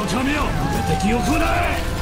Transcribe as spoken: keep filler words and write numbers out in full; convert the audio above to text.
の民よ、無敵を食うな。